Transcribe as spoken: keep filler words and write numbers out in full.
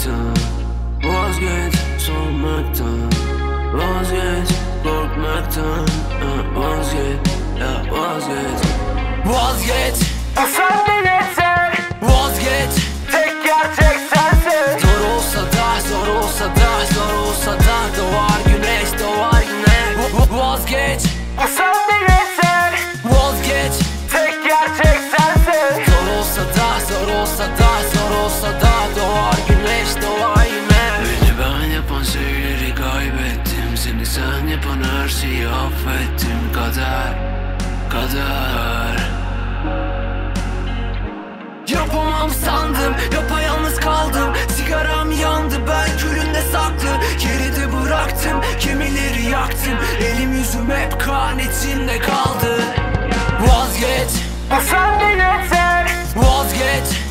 sormaktan, vazgeç sormaktan, vazgeç korkmaktan, vazgeç, ya vazgeç. Vazgeç, bu sende yeter. vazgeç, Tek gerçek sensin. zor olsa da, zor olsa da, zor olsa da doğar güneş, doğar yine. Vazgeç, Bu sende yeter. vazgeç, Tek gerçek sensin. zor olsa da, zor olsa da, zor olsa da doğar güneş, doğar yine. Beni ben yapan şeyleri kaybettim, seni sen yapan her şeyi affettim. Kader, kader. Yapamam sandım, yapayalnız kaldım. Sigaram yandı, ben külünde saklı. Geride bıraktım, kimileri yaktım. Elim yüzüm hep kan içinde kaldı. Vazgeç, Bu sende yeter. vazgeç,